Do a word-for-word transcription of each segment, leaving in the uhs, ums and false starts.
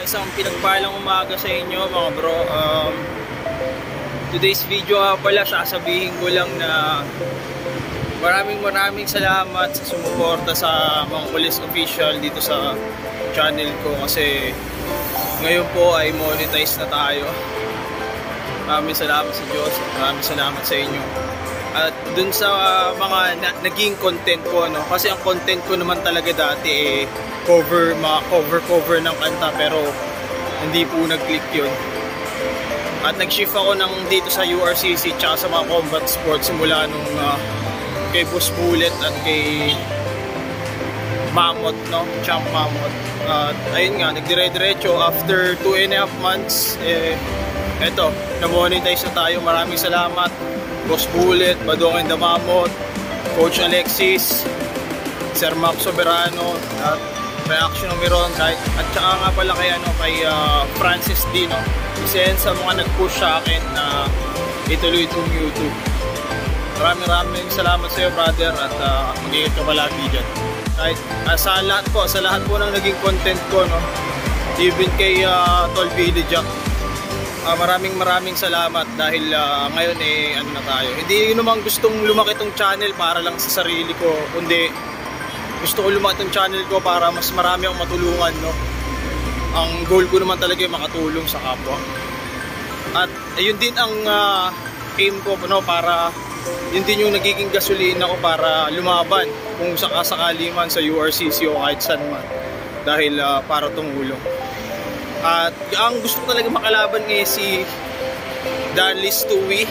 Isang pinagpalang umaga sa inyo mga bro. um, Today's video nga pala, sasabihin ko lang na maraming maraming salamat sa sumuporta sa mga police official dito sa channel ko, kasi ngayon po ay monetize na tayo. Maraming salamat sa Diyos, maraming salamat sa inyo. At dun sa uh, mga na naging content ko, no? Kasi ang content ko naman talaga dati eh, cover, mga cover cover ng kanta, pero hindi po nag-click yun. At nag-shift ako ng dito sa U R C C tsaka sa mga combat sports simula nung uh, kay Boss Bullet at kay Mammoth, no? Champ Mammoth. At uh, ayun nga, nagdire-diretso after two and a half months, eh, eto, na-monetize na tayo. Maraming salamat Boss Bullet, Badong and the Mammoth, Coach Alexis, Sir Max Soberano, at Reaction Miron, kahit, at saka nga pala kay, ano, kay uh, Francis D, no? Isa yan sa mga nag-push sa akin na ituloy itong YouTube. Maraming maraming salamat sa iyo, brother, at uh, mag-iingat ka palagi dyan. Kahit uh, sa lahat po, sa lahat po ng naging content ko, no? Even kay uh, Tol Billy Jack, Uh, maraming maraming salamat dahil uh, ngayon eh ano na tayo. Hindi naman gustong lumaki tong channel para lang sa sarili ko, kundi gusto ko lumaki tong channel ko para mas marami akong matulungan, no? Ang goal ko naman talaga ay makatulong sa kapwa. At ayun din ang uh, aim ko, no, para yun din yung nagiging gasolina ko para lumaban kung sakasakali man sa U R C C o kahit saan man, dahil uh, para tumulong. At ang gusto ko talaga makalaban eh si Danley Stewie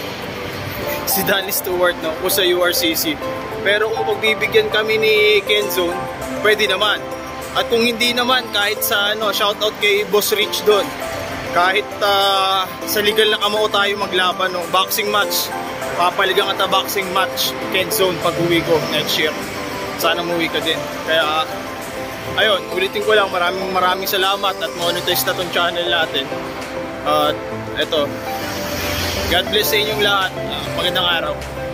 si Danley Stewart, no, o sa U R C C. Pero kung pagbibigyan kami ni Kenzone, pwede naman. At kung hindi naman, kahit sa ano, shoutout kay Boss Rich doon, kahit uh, sa legal na kamao tayo maglaban, no, boxing match, papaligang at boxing match Kenzone pag uwi ko next year. Sana umuwi ka din. Kaya ayun, ulitin ko lang, maraming maraming salamat at monetize na tong channel natin. At uh, eto, God bless sa inyong lahat. Uh, magandang araw.